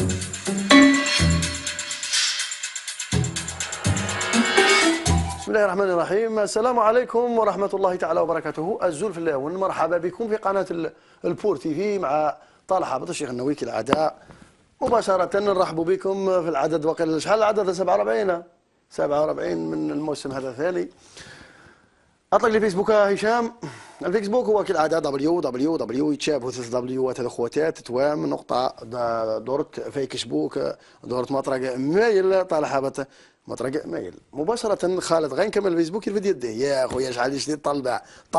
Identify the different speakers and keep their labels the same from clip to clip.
Speaker 1: بسم الله الرحمن الرحيم. السلام عليكم ورحمة الله تعالى وبركاته. الزول في الله، مرحبا بكم في قناة البور تي في مع طلحة حافظ الشيخ النووي كالعادة. مباشرة نرحب بكم في العدد، وقيل شحال العدد؟ 47 من الموسم هذا الثاني. اطلق لي فيسبوك هشام. الفيسبوك هو كالعادة www يتشابه 3 و خواتات توام نقطة دورت فيسبوك دورت مطرق مايل طالع حابة مطرق مايل مباشرة. خالد غير نكمل الفيسبوك يرفد يده يا خويا شحال يشتي طلبة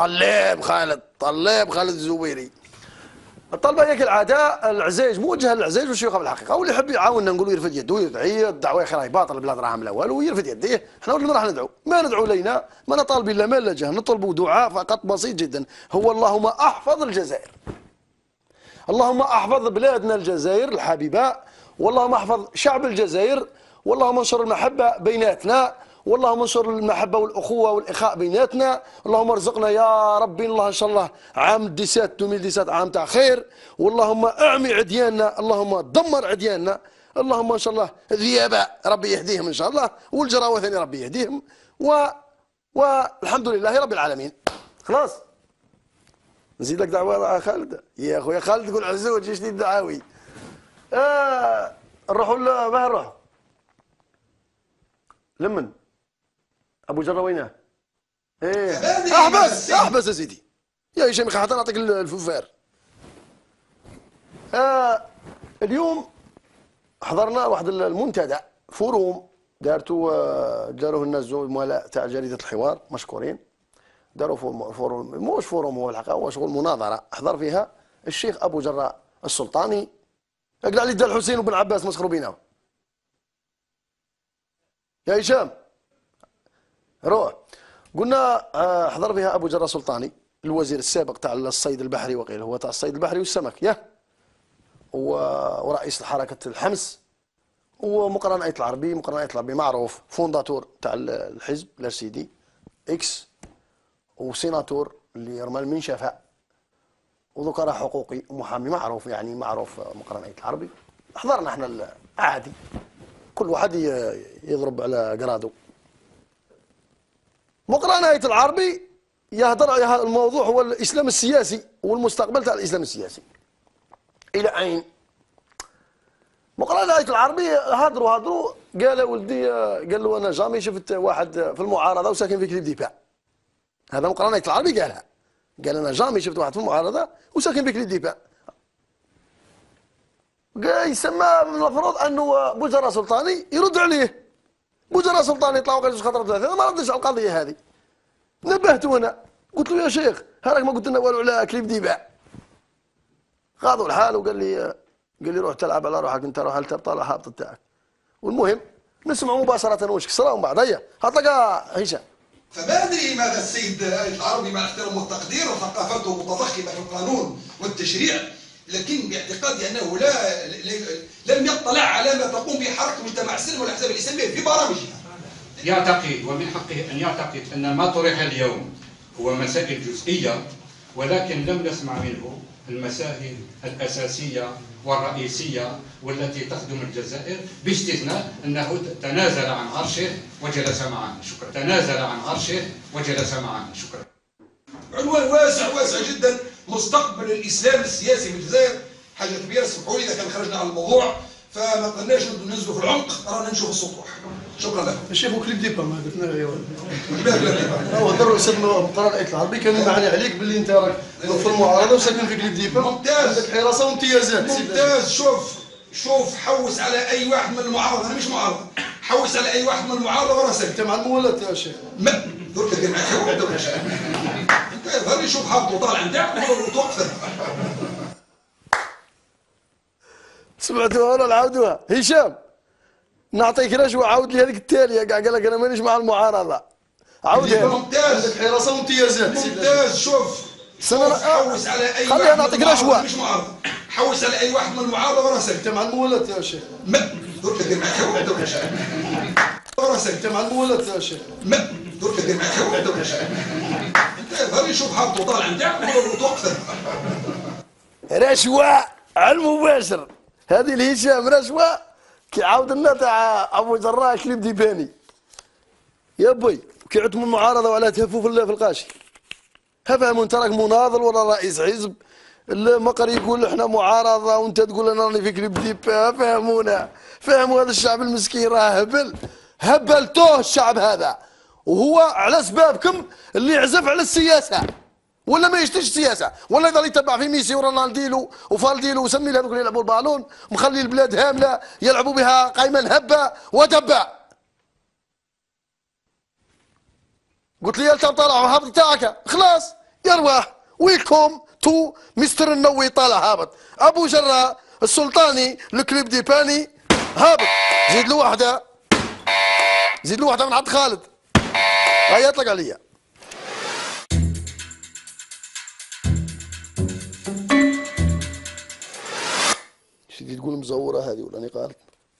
Speaker 1: طلاب خالد الزويري. الطلبه هي كالعاده العزيز موجهه للعزيز والشيوخ بالحقيقه، واللي يحب يعاوننا نقولوا يرفد يده ويدعي الدعوه خير باطل بلا دراهم لا والو ويرفد يده. احنا وين راح ندعو؟ ما ندعو لينا، ما نطالب الا ما لا جهه، نطلبوا دعاء فقط بسيط جدا، هو اللهم احفظ الجزائر. اللهم احفظ بلادنا الجزائر الحبيبه، واللهم احفظ شعب الجزائر، واللهم انشر المحبه بيناتنا، واللهم انشر المحبه والاخوه والاخاء بيناتنا. اللهم ارزقنا يا ربي الله ان شاء الله عام 2017 عام تاع خير، واللهم اعمي عدياننا، اللهم دمر عدياننا، اللهم ان شاء الله ذياباء ربي يهديهم ان شاء الله، والجراوثني ربي يهديهم، والحمد لله رب العالمين. خلاص نزيد لك دعوه خالد يا خويا خالد، تقول عزوج يشتي الدعاوي. نروحوا باه نروحوا لمن ابو جره وينه؟ ايه احبس يا سيدي يا هشام حتى نعطيك الفوفار. اليوم حضرنا واحد المنتدى فوروم داروه الناس زملاء تاع جريده الحوار مشكورين، داروا فوروم موش فوروم، هو الحقيقه هو شغل مناظره حضر فيها الشيخ ابو جره السلطاني. اقلع لي دا الحسين وبن عباس مسخروا بينا يا هشام روح. قلنا حضر فيها ابو جره السلطاني الوزير السابق تاع الصيد البحري، وقيل هو تاع الصيد البحري والسمك ورئيس حركه الحمس، ومقرن ايت العربي. مقرن ايت العربي معروف فونداتور تاع الحزب الارسيدي اكس، وسيناتور اللي يرمى المنشفه، وذكر حقوقي ومحامي معروف، يعني معروف مقرن ايت العربي. حضرنا احنا عادي كل واحد يضرب على قرادو. مقرن ايت العربي يهضر الموضوع هو الاسلام السياسي والمستقبل تاع الاسلام السياسي الى اين. مقرن ايت العربي هضروا قال ولدي، قال له انا جامي شفت واحد في المعارضه وساكن في كليب ديبا. هذا مقرن ايت العربي قالها، قال انا جامي شفت واحد في المعارضه وساكن في كليب ديبا. يسمى من المفروض انه بو جره سلطاني يرد عليه. بو جره سلطاني يطلع وقال خطر ثلاثه، ما ردش على القضيه هذه. نبهته انا قلت له يا شيخ هاك ما قلت لنا والو على كليب ديبا. خاضوا الحال وقال لي روح تلعب على روحك انت، روح تبطل الهابط تاعك. والمهم نسمع مباشره واش كسراهم بعض. هيا هطلقها هشام.
Speaker 2: فما ادري ماذا السيد العربي مع احترام والتقدير وثقافته متضخمه في القانون والتشريع، لكن باعتقادي انه لم يطلع على ما تقوم به حركه المجتمع السلمي والاحزاب الاسلاميه في برامجها.
Speaker 3: يعتقد ومن حقه ان يعتقد ان ما طرح اليوم هو مسائل جزئيه، ولكن لم نسمع منه المسائل الاساسيه والرئيسيه والتي تخدم الجزائر، باستثناء انه تنازل عن عرشه وجلس معنا. شكرا. تنازل عن عرشه وجلس معنا. شكرا.
Speaker 2: عنوان واسع جدا، مستقبل الاسلام السياسي في الجزائر، حاجه كبيره. سمحوا لي اذا كان خرجنا على الموضوع فما قدرناش ننزلوا في العمق، رانا نشوف السطوح. شكرا لكم.
Speaker 1: الشيخ كليب ديبا ما درنا يا ولد. هو هضر استاذ مقرن ايت العربي كان معني عليك باللي انت راك في المعارضه وساكن في كليب ديبا.
Speaker 2: ممتاز.
Speaker 1: عندك حراسه وامتيازات.
Speaker 2: ممتاز. شوف حوس على اي واحد من المعارضه، انا مش معارضه، حوس على اي واحد من المعارضه وراه ساكت.
Speaker 1: انت مع المولات يا شيخ.
Speaker 2: ما درك دير معاك حوس عندك انت يظهر لي شوف هابط وطالع نتاعك وتوقف.
Speaker 1: سمعتوها ولا نعاودوها؟ هشام نعطيك رشوه عاود لي هذيك التاليه كاع قال لك انا مانيش مع المعارضه. عاودها.
Speaker 2: ممتاز.
Speaker 1: عندك حراسه وامتيازات.
Speaker 2: ممتاز. شوف حوس على اي
Speaker 1: خليني نعطيك رشوه.
Speaker 2: مش معارضه، حوس على اي واحد من المعارضه وراه ساكت.
Speaker 1: انت مع المولات يا شيخ.
Speaker 2: ما درك دير معاك حوس عندك وراه ساكت.
Speaker 1: انت مع المولات يا شيخ.
Speaker 2: ما درك دير معاك حوس عندك انت يظهر لي شوف هابط وطالع نتاعك وتوقف.
Speaker 1: رشوه على المباشر. هذه الهشام رشوه كيعاود لنا تاع ابو جراح كليب ديباني يا بوي كيعتم المعارضه وعلى تهفوا في القاشي. فهموا انت راك مناضل ولا رئيس حزب المقر يقول احنا معارضه وانت تقول انا راني في كليب ديب. فهمونا، فهموا هذا الشعب المسكين راه هبل، هبلتوه الشعب هذا، وهو على اسبابكم اللي يعزف على السياسه ولا ما يشتيش السياسه ولا يضل يتبع في ميسي ورونالدينو وفالدينو وسمي هذوك اللي يلعبوا البالون مخلي البلاد هامله يلعبوا بها قايما هبه ودبه. قلت لي انت طالع هابط تاعك خلاص يرواح ويلكم تو مستر النووي طالع هابط. ابو جراء السلطاني الكليب دي باني هابط. زيد له واحده، زيد له واحده من عبد خالد. هيا اطلق عليا. شدي تقول مزوره هذه ولا اني قالت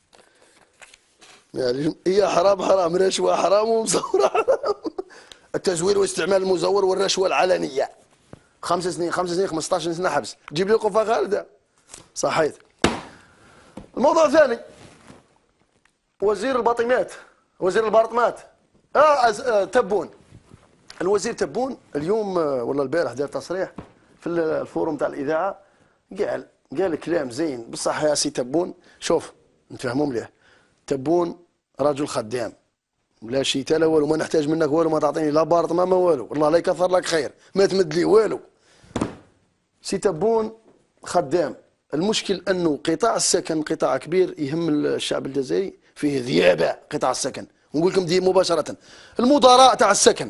Speaker 1: يعني هي حرام حرام، رشوه حرام ومزوره حرام. التزوير واستعمال المزور والرشوه العلنيه 5 سنين 5 سنين 15 سنه حبس. جيب لي قفه خالده. صحيت. الموضوع الثاني وزير الباطمات، وزير البارطمات تبون. الوزير تبون اليوم ولا البارح دار تصريح في الفورم تاع الاذاعه، قال كلام زين بصح يا سي تبون. شوف نفهموا مليح، تبون رجل خدام لا شيء لا والو، ما نحتاج منك والو، ما تعطيني لا بارطمان ما والو، والله لا يكثر لك خير، ما تمد لي والو. سي تبون خدام. المشكل انه قطاع السكن قطاع كبير يهم الشعب الجزائري، فيه ذيابه قطاع السكن، ونقول لكم دي مباشره المدراء تاع السكن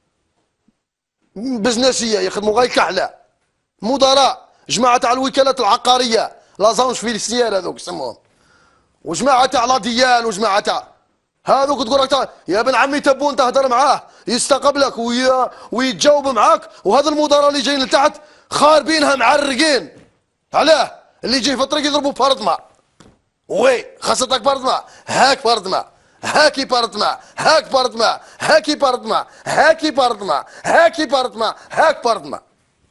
Speaker 1: بزنسيه يخدموا غير كحله، مدراء جماعه تاع الوكالات العقاريه لازونج فيليسيير هذوك يسموهم، وجماعه تاع لا ديال وجماعه تاع هذوك تقول لك يا ابن عمي تبون تهدر معاه يستقبلك ويتجاوب معاك، وهذا المدراء اللي جايين لتحت خاربينها معرقين. علاه؟ اللي يجي في الطريق يضربوا بارد ماء. وي خاصتك بارد ماء، هاك بارد ماء، هاكي بارد ماء، هاك بارد ماء، هاكي بارد ماء، هاكي بارد ماء، هاكي بارد ماء، هاك بارد ماء.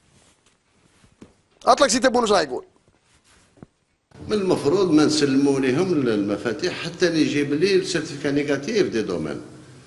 Speaker 1: اطلق سي تبون واش راح يقول؟
Speaker 4: من المفروض ما نسلموا لهم المفاتيح حتى اللي يجيب لي السيرتيفيكا نيجاتيف دي دومين،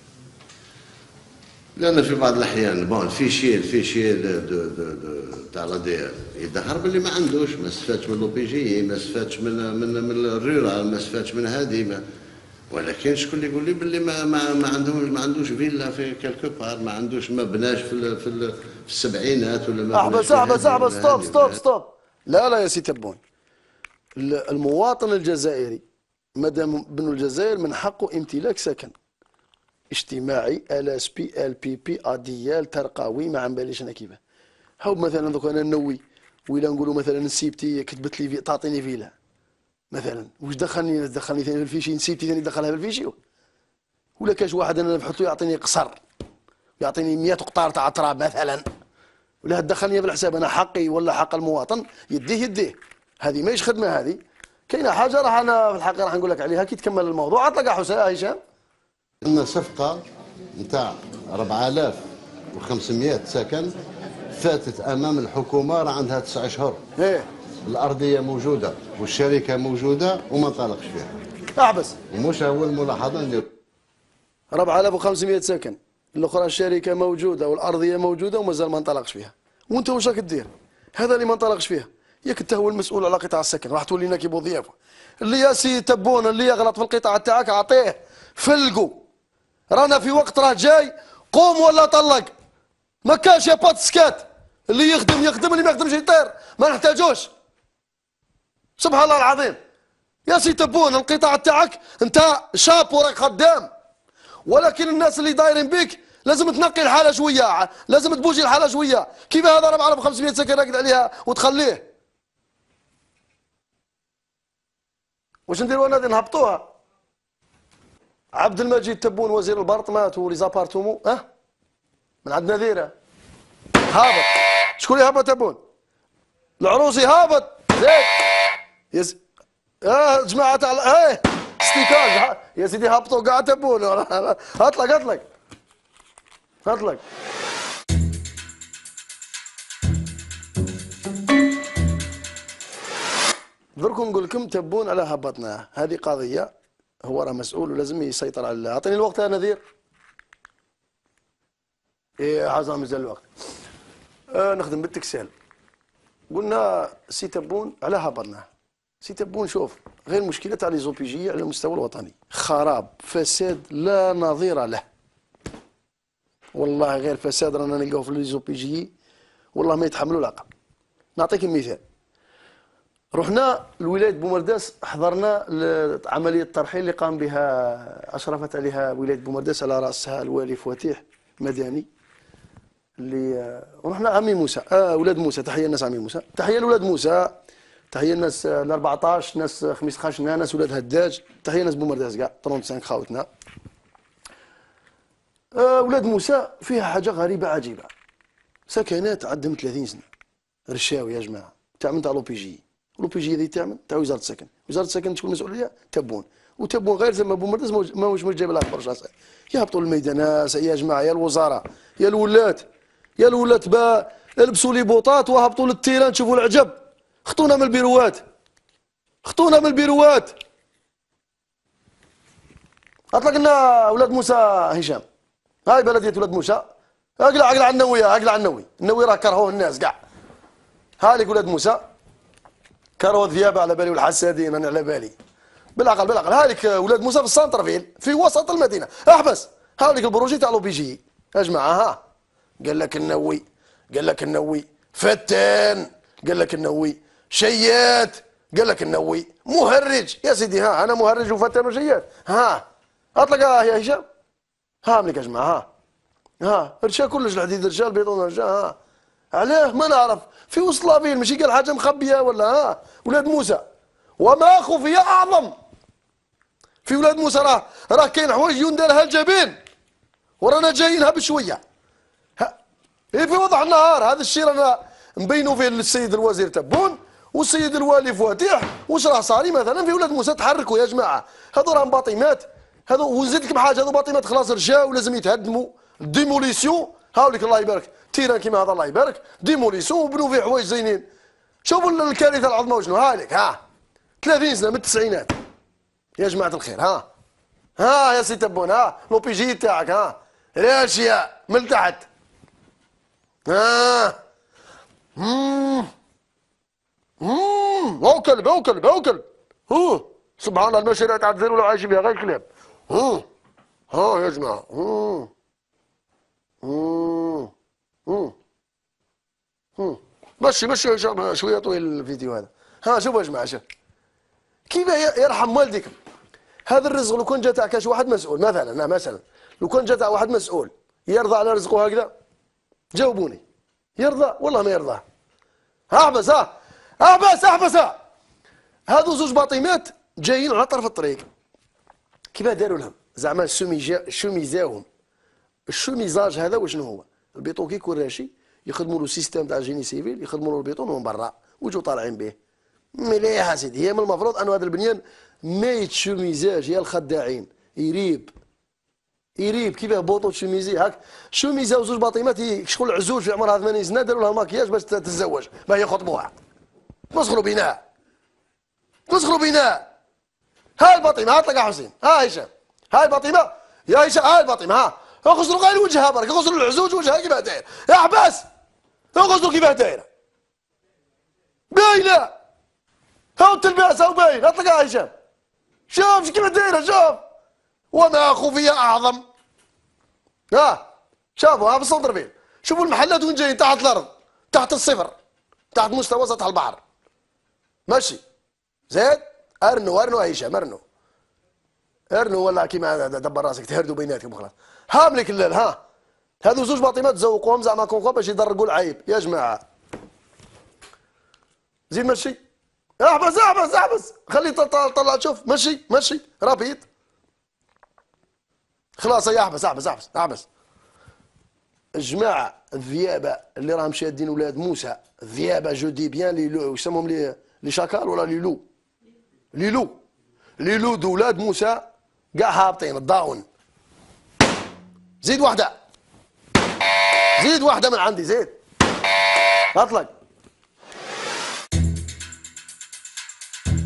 Speaker 4: لان في بعض الاحيان بون الفيشي تاع لا دي ال يظهر باللي ما عندوش، ما استفادش من لوبيجي، ما استفادش من الرورال، ما استفادش من هذه، ولكن شكون اللي يقول لي باللي ما عندوش فيلا في كالكو بار، ما عندوش ما بناش في السبعينات ولا ما
Speaker 1: احبس ستوب. لا يا سي تبون، المواطن الجزائري مادام بن الجزائر من حقه امتلاك سكن اجتماعي LSP LPP ADL ترقوي، ما عم باليش انا كيفاه. هاو مثلا دوك انا نوي ولا نقولوا مثلا نسيبتي كتبت لي تعطيني فيلا مثلا، واش دخلني ثاني في الفيشي؟ نسيبتي ثاني دخلها في الفيشي؟ ولا كاش واحد انا نبحث له يعطيني قصر، يعطيني 100 قطار تاع تراب مثلا، ولا تدخلني بالحساب انا حقي ولا حق المواطن يديه. هذه ماهيش خدمه هذه. كاينه حاجه راح انا في الحقيقه راح نقول لك عليها كي تكمل الموضوع. اطلق هشام.
Speaker 4: عندنا صفقه نتاع 4500 سكن فاتت امام الحكومه، راه عندها 9 اشهر. الارضيه موجوده والشركه موجوده وما انطلقش فيها.
Speaker 1: احبس.
Speaker 4: ومش اول ملاحظه ندير
Speaker 1: 4500 سكن، الاخرى الشركه موجوده والارضيه موجوده ومازال ما انطلقش فيها، وانت واش راك دير؟ هذا اللي ما انطلقش فيها ياك انت هو المسؤول على قطاع السكن، راح تولينا كي بوظيفه. اللي يا سي تبون اللي يغلط في القطاع تاعك اعطيه فلقوا، رانا في وقت راه جاي، قوم ولا طلق. ما كانش يا بات سكات، اللي يخدم اللي ما يخدمش يطير، ما نحتاجوش. سبحان الله العظيم. يا سي تبون القطاع تاعك انت شاب وراك خدام، ولكن الناس اللي دايرين بك لازم تنقي الحاله شويه، لازم تبوجي الحاله شويه. كيف هذا 4500 سكن راقد عليها وتخليه؟ واش نديروا انا نهبطوها؟ عبد المجيد تبون وزير البارطمات وليزابارتومون من عندنا ذيره هابط. شكون اللي هبط تبون؟ العروسي هابط زيد جماعه تاع ستيكاج يا سيدي هبطوا كاع تبون. اطلق درك نقول لكم تبون على هبطناه، هذه قضيه هو راه مسؤول ولازم يسيطر على. اعطيني الوقت يا نذير. ايه عاوز مازال الوقت. نخدم بالتكسال. قلنا سي تبون على هبطناه. سي تبون شوف غير مشكله تاع لي زوبيجي على المستوى الوطني، خراب فساد لا نظير له. والله غير فساد رانا نلقاو في لي زوبيجي والله ما يتحملوا العقل. نعطيك مثال. رحنا لولاية بومرداس، حضرنا عملية الترحيل اللي قام بها أشرفت عليها ولاية بومرداس على رأسها الوالي فواتيح مداني. اللي رحنا عمي موسى ولاد موسى، تحية الناس عمي موسى، تحية لولاد موسى، تحية الناس ال 14 ناس خميس خاشنا، ناس ولاد هداج، تحية ناس بومرداس كاع 35 خاوتنا. ولاد موسى فيها حاجة غريبة عجيبة. سكنات عندهم 30 سنة، رشاوي يا جماعة، تعمل تاع لوبيجي. لوبيجي هذه تعمل تاع وزارة السكن، وزارة السكن تكون مسؤولية تبون، وتبون غير زعما بومرداس ماهوش جايب لها برشا. يهبطوا الميدانات يا جماعة، يا الوزارة يا الولات يا الولات البسوا لي بوطات وهبطوا للتيران تشوفوا العجب. خطونا من البيروات، خطونا من البيروات. اطلق لنا ولاد موسى هشام، هاي بلدية ولاد موسى. اقلع على النووي، اقلع على النووي، النووي راه كرهوه الناس كاع. هالك ولاد موسى كرهوا الذيابه على بالي والحسادين انا على بالي. بالعقل بالعقل، هالك ولاد موسى في السانترفيل في وسط المدينه. احبس هالك البروجي تاع لوبيجي يا جماعه. ها قال لك النووي، قال لك النووي فتان، قال لك النووي شيات، قال لك النووي مهرج. يا سيدي ها انا مهرج وفتان وشيات. ها اطلق يا هشام. ها ملك يا جماعه. ها رجال كلش الحديد، رجال بيضون رجال. ها علاه ما نعرف في وسط لافيل، ماشي قال حاجه مخبيه ولا. ها ولاد موسى وما خفي اعظم. في ولاد موسى راه كاين حوايج يندرها الجبين ورانا جايينها بشويه. إيه في وضح النهار هذا الشيء رانا مبينوا فيه للسيد الوزير تبون والسيد الوالي فواتيح. واش راه صاري مثلا في ولاد موسى؟ تحركوا يا جماعه، هذو راهم باطيمات، هذو وزيد لكم حاجه، هذو باطيمات خلاص رجاو ولازم يتهدموا. ديموليسيون هاوليك الله يبارك، تيران كيما هذا الله يبارك، ديموليسيون وبنوا فيه حوايج زينين. شوفوا الكارثه العظمى وشنو. هالك ها 30 سنه من التسعينات يا جماعه الخير. ها يا سي تبون، ها لوبيجي تاعك، ها راشيه من تحت. او كلب او كلب او كلب. سبحان الله المشاريع تاع الزين ولا عايشين بها غير كلاب. ها يا جماعه. مشي شويه طويل الفيديو هذا. ها شوفوا يا جماعه، شوف كيف يرحم والديكم. هذا الرزق لو كان جا تاع كاش واحد مسؤول مثلا لو كان جا تاع واحد مسؤول يرضى على رزقه هكذا؟ جاوبوني. يرضى والله ما يرضى. احبس احبس. هذو زوج باطيمات جايين على طرف الطريق. كيف داروا لهم زعما شوميزاهم. الشوميزاج هذا وشنو هو؟ البيطون كي يكون راشي يخدموا له سيستم تاع جيني سيفيل، يخدموا له البيطون من برا ويجوا طالعين به. مليح سيدي. هي من المفروض انه هذا البنيان ما يتشوميزاج يا الخداعين، يريب كيفاه بوطو شوميزي هاك شوميزه وزوج باطيمات شغل عزوز في عمرها 80 سنه داروا لها ماكياج باش تتزوج، ما هي خطبوها. مسخروا بينا. هاي الباطمه، ها طلقها حسين، ها هشام، هاي الباطمه يا هشام، هاي الباطمه. ها اغسلوا غير وجهها برك، اغسلوا العزوز وجهها كيفاه داير. احبس اغسلوا كيفاه دايره باينه. هاو التلباس هاو باين. اطلقها هشام، شوف كيفاه دايره، شوف وما خفي اعظم. شافوا في السنتر فيل، شوفوا المحلات وين جايين، تحت الارض، تحت الصفر، تحت مستوى سطح البحر. ماشي زيد ارنو هشام، ارنو ولا كيما دبر راسك تهردوا بيناتكم خلاص. ها ملك الليل. هذو زوج باطيمات تزوقوهم زعما كونكو باش يدرقوا العيب يا جماعه. زيد ماشي. احبس خلي طلع تشوف. ماشي رابيد خلاص. يا احبس. الجماعه الذيابه اللي راهم شادين ولاد موسى، الذيابه جو دي بيان لي يسموهم لي شاكال ولا ليلو دو ولاد موسى كاع هابطين الضاون. زيد واحده من عندي، زيد اطلق.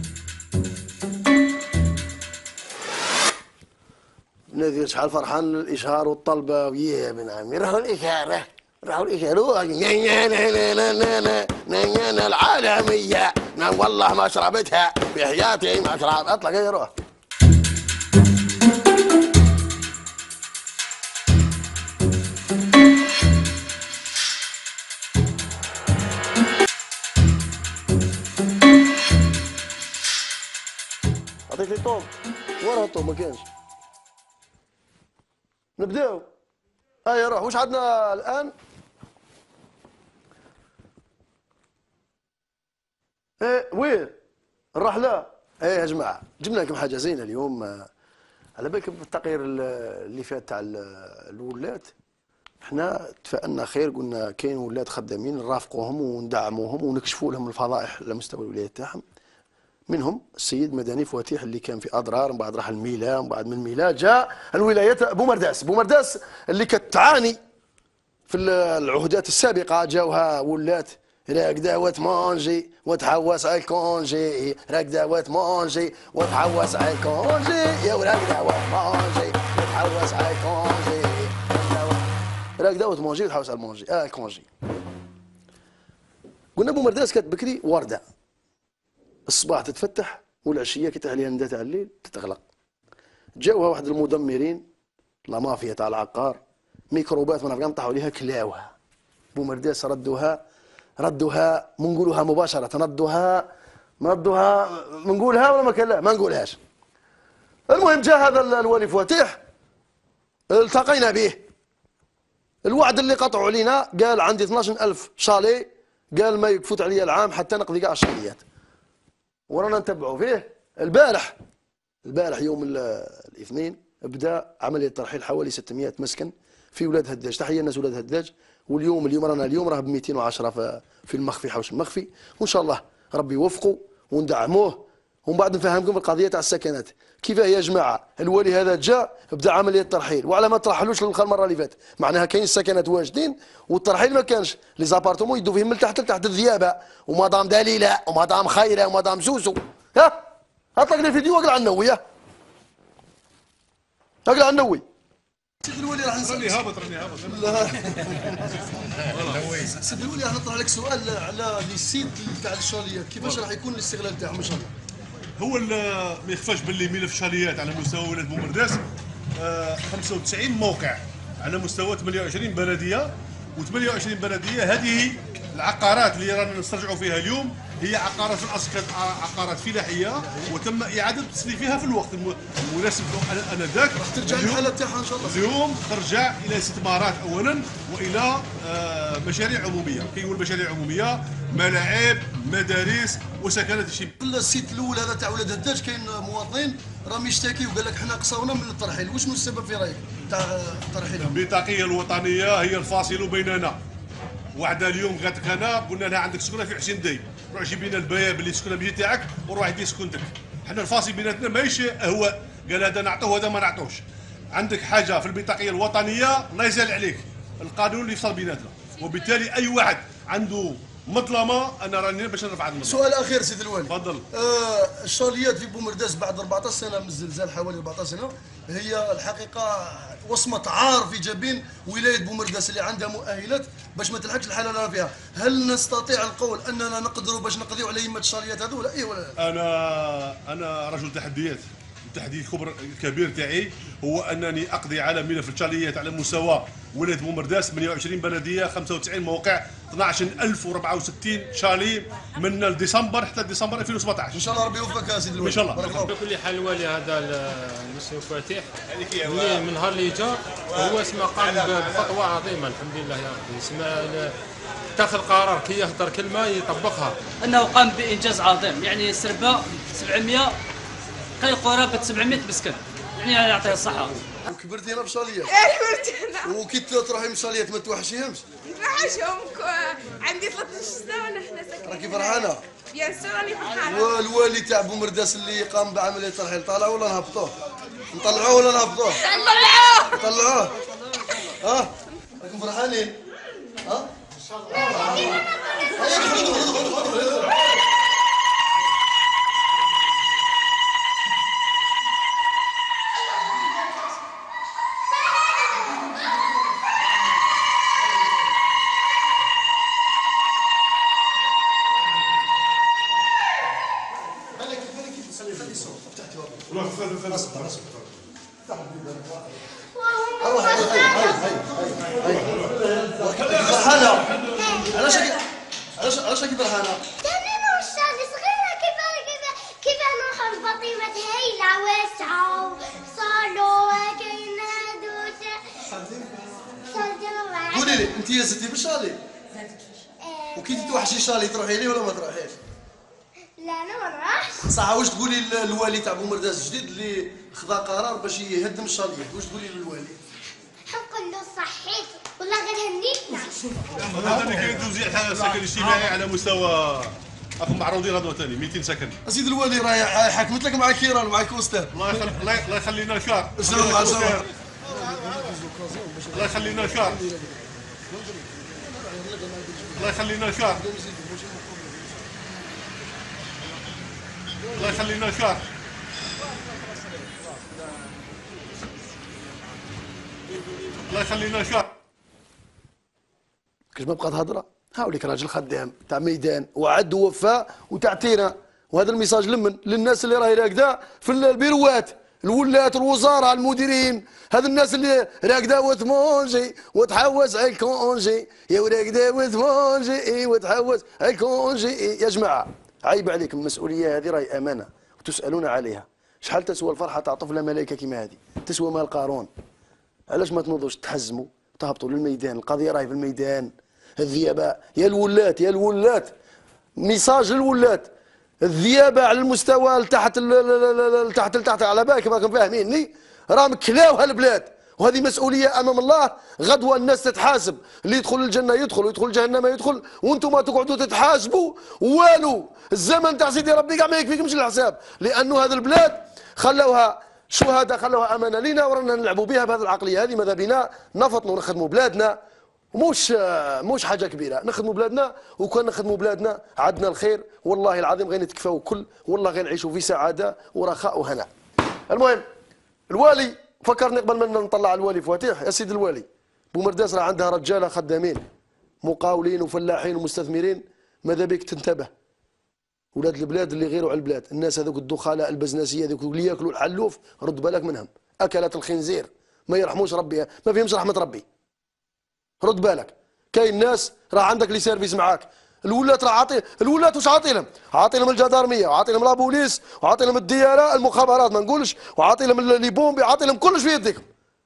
Speaker 1: نذير شحال فرحان الاشهار والطلبه ويا بن عمي راهو الاشهار راهو الاشهار العالميه والله ما شربتها في حياتي ما شربت اطلق يا روح. عطيت لي طوب ورا الطوب ما كانش. نبداو. هيا روح واش عندنا الان؟ ايه وين؟ الرحله؟ ايه يا جماعه جبنا لكم حاجه زينه اليوم. على بالكم بالتقرير اللي فات تاع الولات احنا تفائلنا خير، قلنا كاين ولاد خدامين نرافقوهم وندعموهم ونكشفوا لهم الفضائح على مستوى الولايات تاعهم. منهم السيد مدني فواتيح اللي كان في اضرار، من بعد راح الميلا، من بعد من الميلا جاء الولايات بومرداس اللي كتعاني في العهدات السابقه، جاوها ولات راكده وتمونجي وتحوس على الكونجي، راكده وتمونجي وتحوس على الكونجي، يا راكده وتمونجي وتحوس على الكونجي، راكده وتمونجي وتحوس على المونجي الكونجي. قلنا بومرداس كانت بكري ورده، الصباح تتفتح والعشيه كي عليها الندى تاع الليل تتغلق. جاوها واحد المدمرين لا مافيا تاع العقار، ميكروبات من افغان طاحوا عليها كلاوها. بومرداس ردوها منقولوها مباشره، ردوها منقولها ولا ما كان لا ما نقولهاش. المهم جاء هذا الولي فواتيح التقينا به، الوعد اللي قطعوا علينا قال عندي 12,000 شالي، قال ما يفوت عليا العام حتى نقضي كاع الشاليات، ورانا نتبعوا فيه. البارح يوم الاثنين بدا عمليه ترحيل حوالي 600 مسكن في ولاد هداج. تحيه الناس ولاد هداج. واليوم راه ب 210 في المخفي حوش المخفي، وان شاء الله ربي يوفقه وندعموه. ومن بعد نفهمكم القضيه تاع السكنات كيفاه يا جماعه. الولي هذا جاء بدا عمليه ترحيل، وعلى ما ترحلوش المره اللي فاتت معناها كاين السكنات واجدين والترحيل ما كانش. لي زابارتمون يدوا فيهم من تحت لتحت الذيابه ومدام دليله ومدام خيره ومدام سوسو. ها اطلق لي فيديو واقلع النووي، اقلع النووي. سيد الولي راح نسال راني هابط سيد الولي راح نطرح لك سؤال على لي سيت تاع الشاليات، كيفاش راح يكون الاستغلال تاعهم ان شاء الله؟
Speaker 5: هو ما يخفاش باللي ملف الشاليات على مستوى ولايه بومرداس 95 موقع على مستوى 28 بلديه، و28 بلديه هذه العقارات اللي رانا نسترجعوا فيها اليوم هي عقارات في الاصل كانت عقارات فلاحيه وتم اعاده تصنيفها في الوقت المناسب انذاك.
Speaker 1: راح ترجع الحاله تاعها ان شاء الله.
Speaker 5: اليوم ترجع الى استثمارات اولا والى مشاريع عموميه. كاين مشاريع عموميه، ملاعب، مدارس وسكنات الشباب.
Speaker 1: السيت الاول هذا تاع ولاد هداج كاين مواطنين راهم يشتكي وقال لك حنا قصاونا من الترحيل، وشنو السبب في رايك تاع ترحيلهم؟
Speaker 5: البطاقيه الوطنيه هي الفاصل بيننا. وحده اليوم قالت لك انا قلنا لها عندك سكنه في حسين داي، روح جيب لنا البياب اللي سكنه بيجي تاعك وروح يدي سكنتك. حنا الفاصل بيناتنا ماهيش اهواء، قال هذا نعطوه وهذا ما نعطوش. عندك حاجه في البطاقيه الوطنيه الله يزال عليك، القانون اللي يفصل بيناتنا، وبالتالي اي واحد عنده مظلمه انا راني باش نرفع المظلمه.
Speaker 1: سؤال اخير سيد الوالي.
Speaker 5: تفضل.
Speaker 1: الشاليات في بومرداس بعد 14 سنه من الزلزال، حوالي 14 سنه، هي الحقيقه وصمه عار في جبين ولايه بومرداس اللي عندها مؤهلات باش ما تلحقش الحاله اللي فيها. هل نستطيع القول اننا نقدروا باش نقضيو على يمه الشاليات هذو ولا ايه ولا لا؟
Speaker 5: انا رجل تحديات. التحدي الكبير تاعي هو انني اقضي على ملف الشاليات على مستوى ولايه بومرداس 28 بلديه 95 موقع 12064 شالي من ديسمبر حتى ديسمبر 2017.
Speaker 1: ان شاء الله ربي يوفقك يا سيدي الوالي.
Speaker 5: ان شاء الله.
Speaker 6: على كل حال الوالي هذا المسيو فاتح اللي من نهار اللي جا هو اسمه قام بخطوه عظيمه الحمد لله يا ربي. اسمه اتخذ قرار كي يهدر كلمه يطبقها،
Speaker 7: انه قام بانجاز عظيم. يعني سربا 700 قرابه 700 مسكن، يعني يعطيه الصحه.
Speaker 1: وكبرتي هنا بشاليات؟
Speaker 8: كبرت هنا.
Speaker 1: وكي تروحي بشاليات ما توحشيهمش؟
Speaker 8: نوحشهم. عندي 13 سنه ونحن ساكنين.
Speaker 1: راكي فرحانه؟
Speaker 8: بيان سور راني فرحانه.
Speaker 1: والوالي تاع بومرداس اللي قام بعمليه الترحيل طالعوا ولا نهبطوه؟ نطلعوه ولا نهبطوه؟ نطلعوه. ها؟ راكم فرحانين؟ ها؟ ان شاء الله. فرحانة علاش كي فرحانة؟
Speaker 9: تاني نروح الشارع صغيرة كيف نروح لفاطمة هايلة واسعة وصالو كاينة دوشة.
Speaker 1: قولي لي انت زدتي بالشالي؟ وكي تتوحشي شالي تروحي ليه ولا ما تروحيش؟
Speaker 9: لا انا ما نروحش.
Speaker 1: صح واش تقولي للوالي تاع بومرداس الجديد اللي خذا قرار باش يهدم الشاليات واش تقولي للوالي؟
Speaker 9: نقول له صحيت والله غير هنيتنا.
Speaker 5: هذا اللي كاين توزيع السكن الاجتماعي على مستوى راكم معروضين هذو ثاني 200 سكن.
Speaker 1: سيد الوالي راه حكمت لك مع كيران ومع كوستان.
Speaker 5: الله يخلينا الكار.
Speaker 1: الله
Speaker 5: يخلينا الكار. الله يخلينا الكار. الله يخلينا الكار. الله يخلينا الكار.
Speaker 1: كاش ما بقات هضره هاوليك راجل خدام تاع ميدان وعد ووفاء وتعتينا وهذا الميساج للناس اللي راهي راكده في البيروات الولات الوزراء المديرين هذا الناس اللي راكده وتمونجي وتحوس على الكونجي يا راكده وتمونجي وتحوس على الكونجي يا جماعه عيب عليكم المسؤوليه هذه راهي امانه وتسالون عليها. شحال تسوى الفرحه تاع طفله ملائكه كيما هذه؟ تسوى مال قارون. علاش ما تنوضوش تحزموا تهبطوا للميدان؟ القضيه راهي في الميدان. الذئابه يا الولات ميساج للولات الذئابه على المستوى لتحت على بالك راكم فاهميني راهم كلاوها البلاد وهذه مسؤوليه امام الله. غدوه الناس تتحاسب اللي يدخل الجنه يدخل ويدخل جهنم يدخل وانتم تقعدوا تتحاسبوا والو. الزمن تاع سيدي ربي كاع ما يكفيكمش الحساب لانه هذه البلاد خلوها شهداء خلوها امانه لينا ورانا نلعبوا بها بهذه العقليه هذه. ماذا بينا نفطنوا ونخدموا بلادنا مش حاجه كبيره نخدموا بلادنا وكان نخدموا بلادنا عندنا الخير والله العظيم غير نتكفاو كل والله غير نعيشوا في سعاده ورخاء وهناء. المهم الوالي فكرني قبل ما نطلع الوالي فواتيح يا سيدي الوالي بومرداس راه عندها رجاله خدامين مقاولين وفلاحين ومستثمرين ماذا بك تنتبه. ولاد البلاد اللي غيروا على البلاد الناس هذوك الدخلاء البزنسيه هذوك اللي ياكلوا الحلوف رد بالك منهم اكلات الخنزير ما يرحموش ربي ما فيهمش رحمه ربي. رد بالك كاين ناس راه عندك لي سيرفيس معاك الولات راه الولات واش عاطي لهم الجدارميه وعاطي لهم لا بوليس وعاطي لهم الدياره المخابرات ما نقولش وعاطي لهم لي بومبي عاطي لهم كلش في يديكم.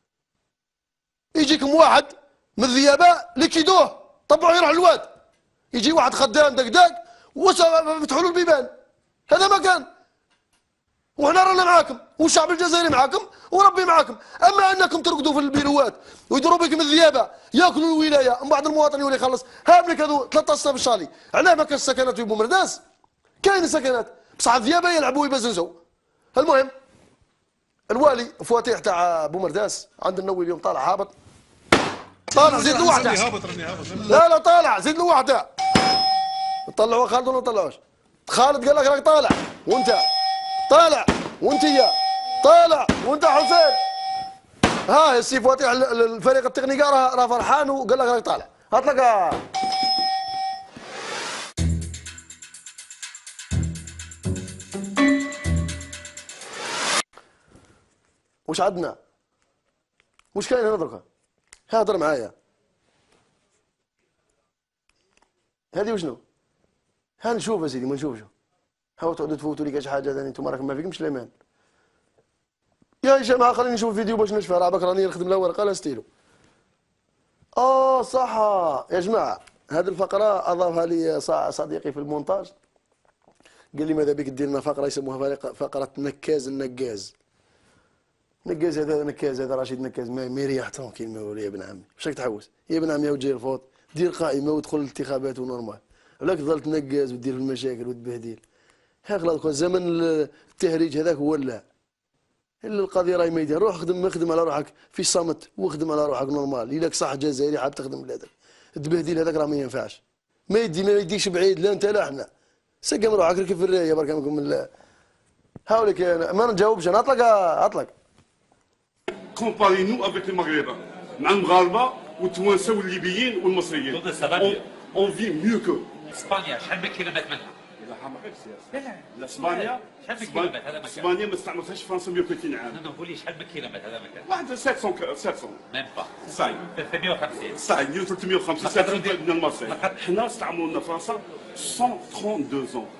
Speaker 1: يجيكم واحد من الذئابه اللي كيدوه طبعوا يروح الواد يجي واحد خدام دقداق فتحوا له البيبان هذا ما كان. وحنا رانا معاكم والشعب الجزائري معاكم وربي معاكم. اما انكم ترقدوا في البيروات ويديروا بكم الذئابه ياكلوا الولايه من بعد المواطن يولي يخلص هابلك هذو 13 سنه في الشالي. علاه ما كاش سكنات في بومرداس؟ كاين سكنات بصح الذئابه يلعبوا ويبزنزوا. المهم الوالي فواتيح تاع بومرداس عند النووي اليوم طالع هابط طالع زيد له واحده لا طالع زيد له واحده طلعوا خالد ولا نطلعوش؟ خالد قال لك راك طالع وانت طالع وانتيا طالع وانت حسين ها السي فواتيح الفريق التقني راه فرحان وقال لك راك طالع اطلق. واش عندنا؟ واش كاين هنا دركا؟ هضر معايا هذه وشنو؟ ها نشوف يا سيدي ما نشوفش هاو تعودوا تفوتوا لي كاش حاجه ثاني انتم راكم ما فيكمش الامان. يا جماعه خليني نشوف الفيديو باش نشفى راه باك راني نخدم لا ورقه لا ستيلو. صح يا جماعه هذه الفقره اضافها لي صديقي في المونتاج قال لي ماذا بك دير لنا فقره يسموها فقره نكاز النكاز. نكاز هذا نكاز هذا رشيد نكاز ما يريح ترونكيل ما يا ابن عمي واش راك تحوس يا ابن عمي وتجي الفوت دير قائمه وادخل الانتخابات ونورمال ولاك تظل تنكاز وتدير في المشاكل وتبهديل. هاك زمن التهريج هذاك هو لا الا القضيه راهي ما يدير روح خدم على روحك في صمت واخدم على روحك نورمال. الا صح جزائري حاب تخدم بلادك التبهديل هذاك راه ما ينفعش ما يديش بعيد لا انت لا احنا سقم روحك ركب في الرايه برك منكم الله. هاوليك ما نجاوبش انا اطلق
Speaker 10: كومباري نو افيك المغاربه مع المغاربه والتوانسه والليبيين والمصريين اون في ميو كو
Speaker 11: اسبانيا شحال من كيلومتر منها؟
Speaker 10: لا ما غير سياسه.
Speaker 11: لا
Speaker 10: لا اسبانيا
Speaker 11: شحال من كيلومتر هذا مكان؟
Speaker 10: اسبانيا ما استعمرتهاش فرنسا 130 عام.
Speaker 11: انا نقول لي شحال من كيلومتر هذا مكان؟
Speaker 10: واحد 700
Speaker 11: ميم با
Speaker 10: 900
Speaker 11: 350
Speaker 10: 900 350 700 من المرسي. حنا استعمرنا فرنسا 132 ans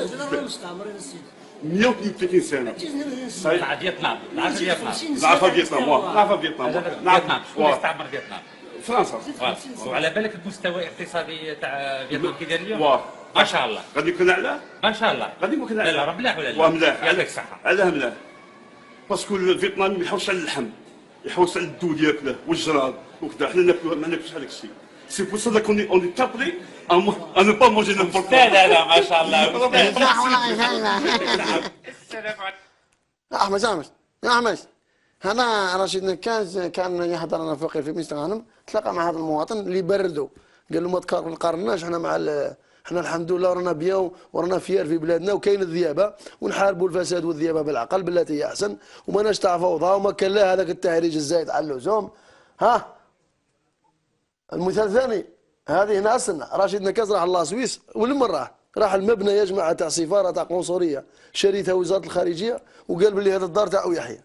Speaker 10: 132 سنه.
Speaker 11: مع فيتنام نعرف فيتنام
Speaker 10: نعرفها فيتنام نعرفها فيتنام
Speaker 11: فيتنام شكون اللي استعمر فيتنام؟
Speaker 10: فرنسا.
Speaker 11: وعلى بالك المستوى الاقتصادي تاع فيتنام كي داير اليوم؟ ما شاء الله.
Speaker 10: غادي يكون اعلى؟
Speaker 11: ما شاء الله.
Speaker 10: غادي يكون
Speaker 11: لا
Speaker 10: اعلى.
Speaker 11: لا راه ملاح ولا لا؟
Speaker 10: ملاح.
Speaker 11: يعطيك الصحة.
Speaker 10: علاه ملاح؟ باسكو الفيتنام ما يحوسش على اللحم، يحوس على الدود ياكله والجراد وكذا، حنا ناكلوه ما ناكلوش هذاك الشيء. سي بور سا كون اون اي تابلي ا نو با مونجي نيمبورت.
Speaker 11: لا ما شاء الله.
Speaker 9: السلام عليكم. يا أحمد هذا رشيد نكاز كان يحضر لنا فقير في ميست غانم، تلاقى مع هذا المواطن اللي بردوا، قال له ما تقارناش، احنا مع احنا الحمد لله رانا بيان ورانا فيار في بلادنا وكاين الذيابه ونحاربوا الفساد والذيابه بالعقل بالتي هي احسن وماناش تاع فوضى وما كان لا هذاك التهريج الزايد على اللزوم. ها المثال الثاني هذه هنا اصلنا رشيد نكاز راح الله سويس ولما راح المبنى يا جماعه تاع سفاره تاع قنصليه شريتها وزاره الخارجيه وقال بلي هذا الدار تاع يحيى.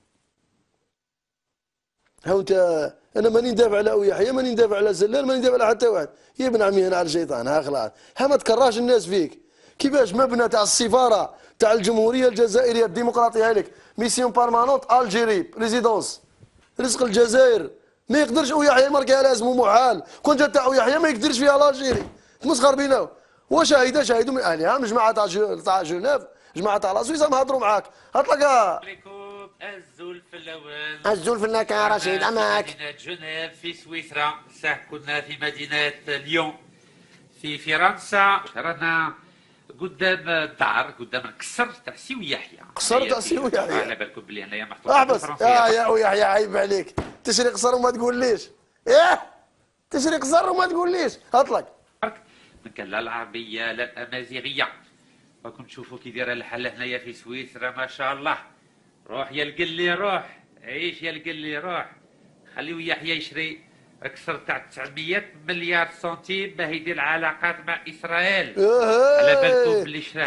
Speaker 9: ها انت انا ماني ندافع على يحيى ماني ندافع على زلال ماني ندافع على حتى واحد. يا ابن عمي انا على الشيطان ها خلاص ها ما تكرهش الناس فيك. كيفاش مبنى تاع السفاره تاع الجمهوريه الجزائريه الديمقراطيه هذيك ميسيون بارمانونت الجيري ريزيدونس رزق الجزائر ما يقدرش يحيى يماركي على اسمه محال كون جا تاع يحيى ما يقدرش فيها الجيري تمسخر بينا. وشاهدوا من اهلها جماعه تاع جنيف جماعه تاع لا سويسه ما هضروا معاك هتلقى
Speaker 11: الزلف اللوان
Speaker 9: الزلف لك يا رشيد اماك
Speaker 11: مدينة جنيف في سويسرا. صح كنا في مدينة ليون في فرنسا. رانا قدام الدار قدام القصر تاع سي يحيى.
Speaker 9: قصر تاع سي يحيى
Speaker 11: على بالكم بلي هنايا محطوط
Speaker 9: احبس يا يحيى عيب عليك تشري قصر وما تقوليش ايه تشري قصر وما تقوليش اطلق
Speaker 11: ما كان لا العربية لا الأمازيغية. راكم تشوفوا كي دايره الحالة هنايا في سويسرا ما شاء الله. روح يا القلي روح عيش يا القلي روح. خليو يحيى يشري اكثر تاع 900 مليار سنتيم باه يدير علاقات مع اسرائيل. على بالكم بلي شراه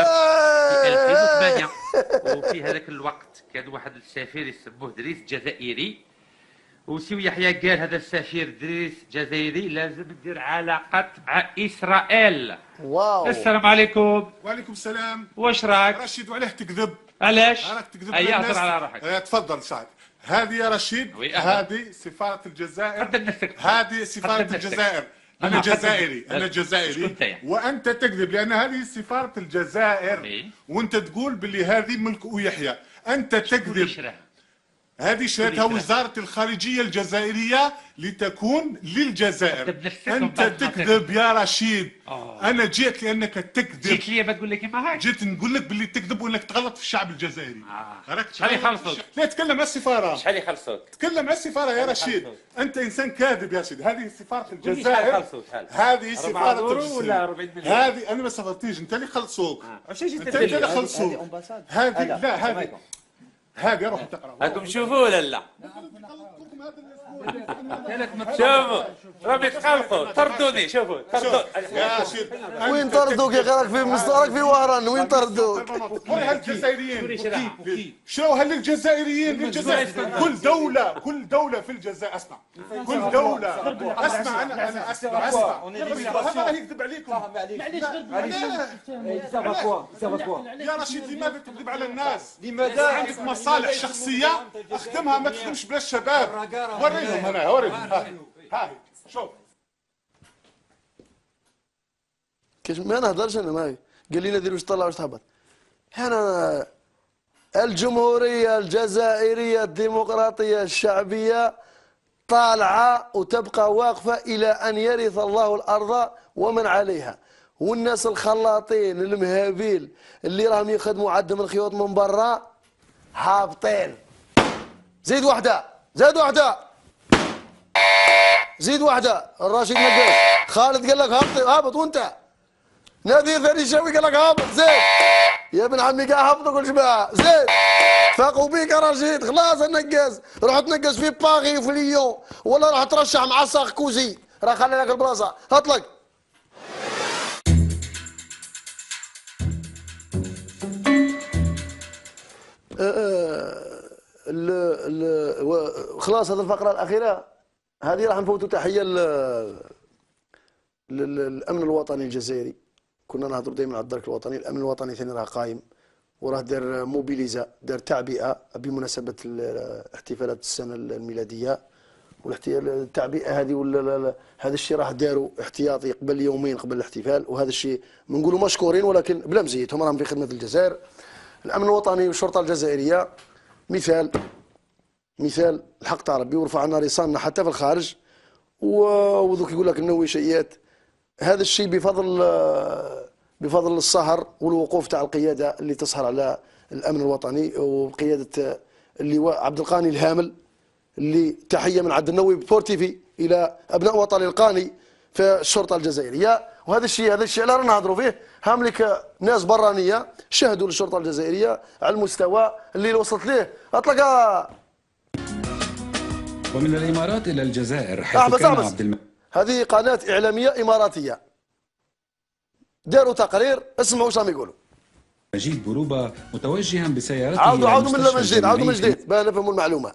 Speaker 11: اكثر في 2008 وفي هذاك الوقت كان واحد السفير يسموه دريس جزائري وسيو يحيى قال هذا السفير دريس جزائري لازم ندير علاقات مع اسرائيل.
Speaker 9: واو
Speaker 11: السلام عليكم.
Speaker 5: وعليكم السلام.
Speaker 11: واش راك؟
Speaker 5: رشيد وعليه تكذب؟
Speaker 11: علاش؟
Speaker 5: راك تكذب
Speaker 11: على
Speaker 5: الناس.
Speaker 11: على روحك.
Speaker 5: تفضل سعد. هذه يا رشيد هذه سفارة الجزائر. هذه سفارة الجزائر. أنا جزائري أنا جزائري وأنت تكذب لأن هذه سفارة الجزائر وأنت تقول باللي هذه ملك يحيى. أنت تكذب. هذه شريتها وزارة الخارجية الجزائرية لتكون للجزائر. أنت تكذب يا رشيد. أنا جيت لأنك تكذب.
Speaker 11: جيت لي بتقول لك كيما هاك.
Speaker 5: جيت نقول لك باللي تكذب وأنك تغلط في الشعب الجزائري.
Speaker 11: شحال يخلصوك؟
Speaker 5: لا تكلم على السفارة.
Speaker 11: شحال يخلصوك؟
Speaker 5: تكلم على السفارة يا رشيد. أنت إنسان كاذب يا سيدي. هذه سفارة الجزائر. هذه سفارة الجزائر. هذه أنا ما سافرتيش أنت اللي خلصوك. أنت اللي خلصوك. هذه لا هذه روح تقرا.
Speaker 11: راكم تشوفوا ولا لا؟ شوفوا راهم يتخلطوا طردوني شوفوا طردوا.
Speaker 5: يا سيدي
Speaker 9: وين طردوك يا اخي راك في مصدرك في وهران وين طردوك؟
Speaker 5: قول هالجزائريين شو هالجزائريين كل دولة في الجزائر اسمع كل دولة اسمع انا اسمع هذا يكذب عليكم يا رشيد لماذا تكذب على الناس؟ لماذا عندك مصالح شخصية اخدمها ما تخدمش بلا الشباب. وريهم هنا وريهم هاي شوف
Speaker 9: كاش ما نهضرش انا ما قال لي ندير واش طلع واش تهبط. انا الجمهوريه الجزائريه الديمقراطيه الشعبيه طالعه وتبقى واقفه الى ان يرث الله الارض ومن عليها. والناس الخلاطين المهابيل اللي راهم يخدموا عندهم الخيوط من برا هابطين. زيد واحده زيد واحده زيد واحده. الراشد نقاش خالد قال لك هابط وانت نادي ثاني شاوي قال لك هابط زيد يا ابن عمي كاع هبطوا كل جماعه زيد فاقوا بيك يا رشيد خلاص النقاز روح تنقز في باغي وفي ليون ولا راح ترشح مع ساركوزي راه خلي لك البلاصه اطلق.
Speaker 1: خلاص هذه الفقره الاخيره هذه راح نفوتوا تحيه للامن الوطني الجزائري. كنا نهضروا دائما على الدرك الوطني، الامن الوطني ثاني راه قايم وراه دار موبيليزا، دار تعبئه بمناسبه احتفالات السنه الميلاديه، والتعبئه هذه هذا الشيء راح داروا احتياطي قبل يومين قبل الاحتفال، وهذا الشيء بنقولوا مشكورين ولكن بلا مزيتهم راهم في خدمه الجزائر. الامن الوطني والشرطه الجزائريه مثال الحق تاع ربي، ورفع لنا رصاننا حتى في الخارج، وذوك يقول لك النوويشيات. هذا الشيء بفضل السهر والوقوف تاع القياده اللي تسهر على الامن الوطني وقياده اللواء عبد القاني الهامل، اللي تحيه من عبد النووي بورتيفي الى ابناء وطني القاني في الشرطه الجزائريه. وهذا الشيء اللي رانا نهضروا فيه هاملك ناس برانيه شهدوا للشرطه الجزائريه على المستوى اللي وصلت ليه. اطلق
Speaker 12: ومن الامارات الى الجزائر حيث كان عبد
Speaker 1: هذه قناه اعلاميه اماراتيه داروا تقرير، اسمعوا واش راهم يقولوا.
Speaker 12: مجيد بوروبا متوجها بسيارته
Speaker 1: عاودوا من جديد باه نفهموا المعلومه.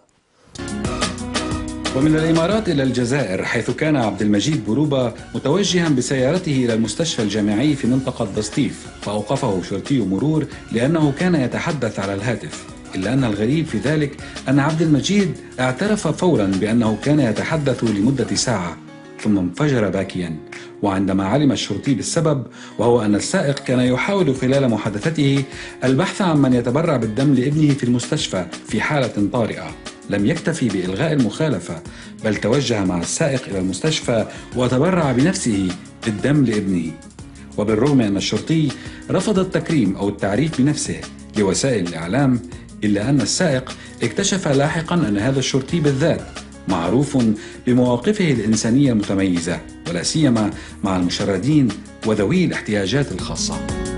Speaker 12: ومن الإمارات إلى الجزائر حيث كان عبد المجيد بوروبا متوجها بسيارته إلى المستشفى الجامعي في منطقة بسطيف، فأوقفه شرطي مرور لأنه كان يتحدث على الهاتف. إلا أن الغريب في ذلك أن عبد المجيد اعترف فورا بأنه كان يتحدث لمدة ساعة، ثم انفجر باكيا. وعندما علم الشرطي بالسبب، وهو أن السائق كان يحاول خلال محادثته البحث عن من يتبرع بالدم لابنه في المستشفى في حالة طارئة، لم يكتفي بإلغاء المخالفة، بل توجه مع السائق إلى المستشفى وتبرع بنفسه بالدم لابنه. وبالرغم أن الشرطي رفض التكريم أو التعريف بنفسه لوسائل الإعلام، إلا أن السائق اكتشف لاحقا أن هذا الشرطي بالذات معروف بمواقفه الإنسانية المتميزة، ولا سيما مع المشردين وذوي الاحتياجات الخاصة.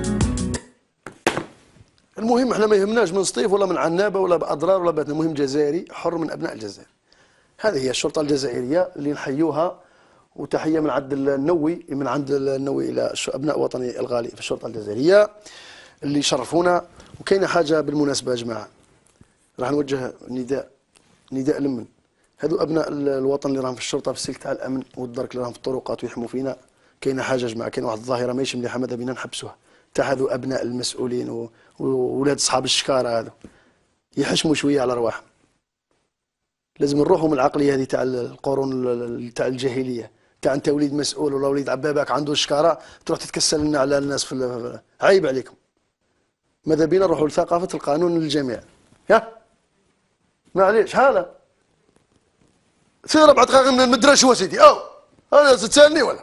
Speaker 1: المهم احنا ما يهمناش من سطيف ولا من عنابه ولا باضرار ولا باتنا، المهم جزائري حر من ابناء الجزائر. هذه هي الشرطه الجزائريه اللي نحيوها، وتحيه من عند النووي الى ابناء وطني الغالي في الشرطه الجزائريه اللي شرفونا. وكاينه حاجه بالمناسبه يا جماعه راح نوجه نداء لمن هذو ابناء الوطن اللي راهم في الشرطه في السلك تاع الامن والدرك اللي راهم في الطرقات ويحموا فينا. كاينه حاجه يا جماعه، كاينه واحد الظاهره ماهيش مليحه، ماذا بينا نحبسوها تاع هذو ابناء المسؤولين وولاد اصحاب الشكاره هذو يحشموا شويه على رواحهم. لازم نروحوا من العقليه هذه تاع القرون تاع الجاهليه، تاع انت وليد مسؤول ولا وليد عبابك عنده الشكاره تروح تتكسل لنا على الناس في عيب عليكم. ماذا بينا نروحوا لثقافه القانون للجميع. يا معليش هذا سير 4 دقائق من المدرسه وسيدي انا تسالني ولا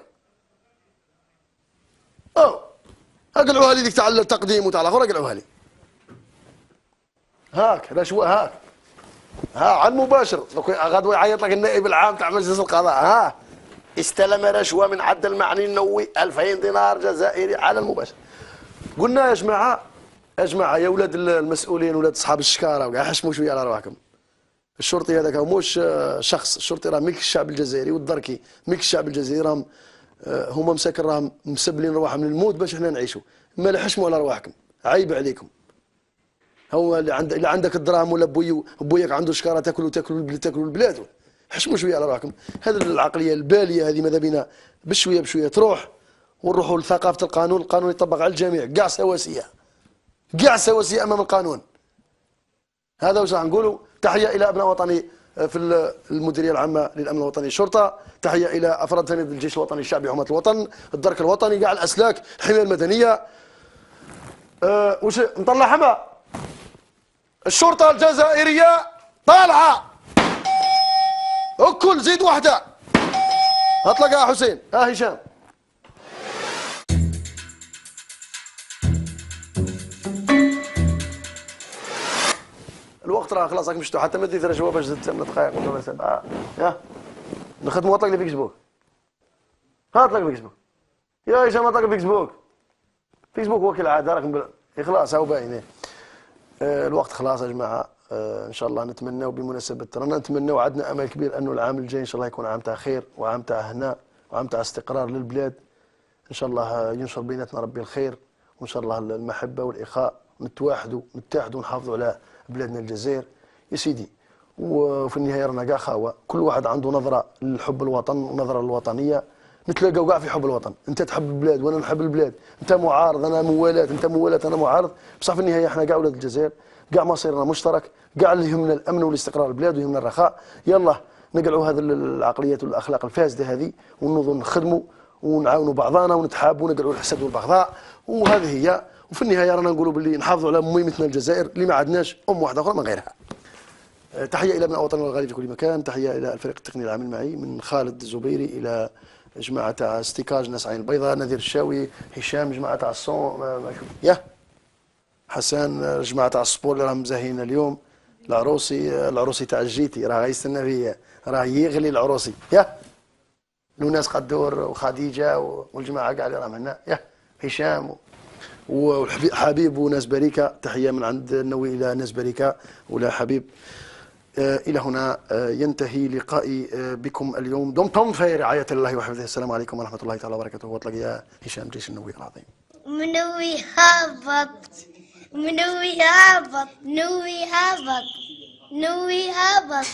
Speaker 1: اقلعوها لي ديك تاع التقديم وتاع الاخر، اقلعوها لي هاك رشوه هاك على المباشر. غدوه يعيط لك النائب العام تاع مجلس القضاء استلم رشوه من عبد المعني النووي 2000 دينار جزائري على المباشر. قلنا يا جماعه يا ولاد المسؤولين ولاد اصحاب الشكاره حشموا شويه على رواحكم. الشرطي هذاك موش شخص، الشرطي راه ملك الشعب الجزائري، والدركي ملك الشعب الجزائري، راهم هما مساكن راهم مسبلين رواحهم للموت باش احنا نعيشوا. ما لا حشموا على رواحكم، عيب عليكم. هو اللي عندك الدراهم ولا بوياك عنده شكاره تاكلوا البلاد، حشموا شويه على رواحكم. هذه العقليه الباليه هذه ماذا بينا بشويه تروح، ونروحوا لثقافه القانون. القانون يطبق على الجميع، كاع سواسيه امام القانون. هذا واش راح نقولوا. تحيه الى ابناء وطني في المديريه العامه للامن الوطني الشرطه، تحيه الى افراد ثاني الجيش الوطني الشعبي حمايه الوطن، الدرك الوطني، كاع الاسلاك، الحمايه المدنيه. واش نطلع حما الشرطه الجزائريه طالعه الكل زيد وحده. اطلق يا حسين هشام. الوقت راه خلاص راك مشتو، حتى ما ديت رشوه باش زدت 8 دقائق ولا 7. يا نخدموا. اطلق لي فيسبوك، اطلق لي فيسبوك يا هشام، اطلق فيسبوك هو كالعاده راكم خلاص هاو باين. الوقت خلاص يا جماعه. ان شاء الله نتمناو بمناسبه رانا نتمناو، عندنا امل كبير انه العام الجاي ان شاء الله يكون عام تاع خير وعام تاع هناء وعام تاع استقرار للبلاد. ان شاء الله ينشر بيناتنا ربي الخير، وان شاء الله المحبه والاخاء، نتواحدوا ونحافظوا بلادنا الجزائر يا سيدي. وفي النهايه رانا كاع خاوه، كل واحد عنده نظره لحب الوطن ونظره للوطنيه، نتلاقاو كاع في حب الوطن، انت تحب البلاد وانا نحب البلاد، انت معارض انا موالاه، انت موالاه انا معارض، بصح في النهايه احنا كاع ولاد الجزائر، كاع مصيرنا مشترك، كاع اللي يهمنا الامن والاستقرار البلاد ويهمنا الرخاء. يلا نقلعوا هذه العقليات والاخلاق الفاسده هذه ونوضوا نخدموا ونعاونوا بعضنا ونتحابوا ونقلعوا الحسد والبغضاء، وهذه هي. وفي النهايه رانا نقولوا باللي نحافظوا على ميمتنا الجزائر اللي ما عندناش واحده اخرى من غيرها. تحيه الى ابناء وطننا الغالي في كل مكان، تحيه الى الفريق التقني العامل معي من خالد الزبيري الى جماعه تاع ستيكاج ناس عين البيضاء، نذير الشاوي، هشام جماعه تاع الصون، حسن جماعه تاع السبور اللي راهم مزاهين اليوم، العروسي تاع الجيتي راه يستنى فيا، راه يغلي العروسي لوناس قدور وخديجه والجماعه كاع اللي راهم هنا، هشام وحبيب وناس بريكه، تحيه من عند النووي الى ناس بريكه ولا حبيب. الى هنا ينتهي لقائي بكم اليوم، دمتم في رعايه الله وحفظه. السلام عليكم ورحمه الله تعالى وبركاته. وطلق يا هشام جيش النووي العظيم.
Speaker 13: منوي هابط منوي هابط نوي هابط نوي هابط.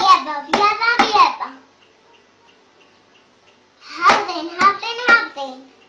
Speaker 13: Hopping, hopping, hopping.